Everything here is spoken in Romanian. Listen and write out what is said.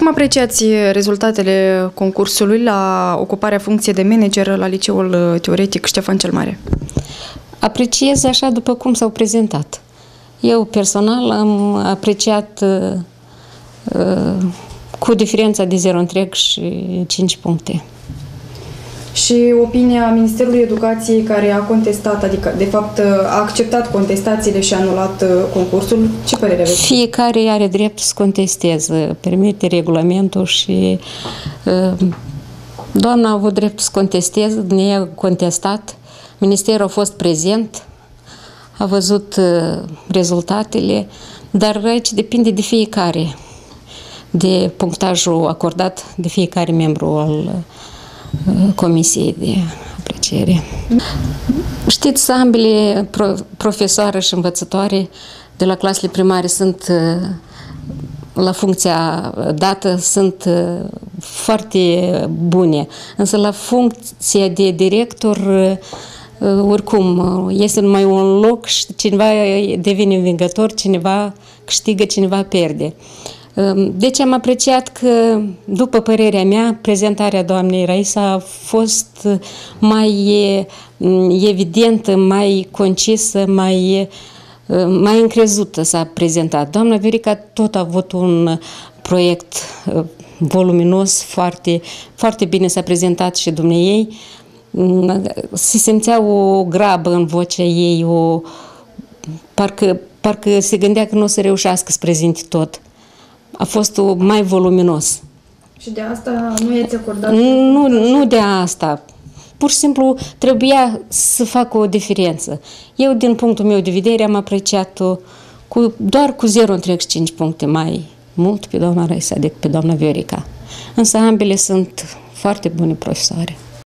Cum apreciați rezultatele concursului la ocuparea funcției de manager la Liceul Teoretic Ștefan cel Mare? Apreciez așa după cum s-au prezentat. Eu personal am apreciat cu diferența de 0,5 puncte. Și opinia Ministerului Educației, care a contestat, adică de fapt a acceptat contestațiile și a anulat concursul, ce părere aveți? Fiecare are dreptul să contesteze, permite regulamentul și doamna a avut dreptul să contesteze, ne-a contestat, Ministerul a fost prezent, a văzut rezultatele, dar aici depinde de fiecare, de punctajul acordat de fiecare membru al Comisiei de apreciere. Știți, ambele profesoare și învățătoare de la clasele primare sunt la funcția dată, sunt foarte bune, însă la funcția de director oricum este numai un loc și cineva devine învingător, cineva câștigă, cineva pierde. Deci am apreciat că, după părerea mea, prezentarea doamnei Raisa a fost mai evidentă, mai concisă, mai încrezută s-a prezentat. Doamna Viorica tot a avut un proiect voluminos, foarte, foarte bine s-a prezentat și dumneiei. Se simțea o grabă în vocea ei, parcă se gândea că nu o să reușească să prezinte tot. A fost mai voluminos. Și de asta nu i-ați acordat? Nu de asta. Pur și simplu trebuia să facă o diferență. Eu, din punctul meu de vedere, am apreciat-o doar cu 0,5 puncte mai mult pe doamna Raisa decât pe doamna Viorica. Însă ambele sunt foarte bune profesoare.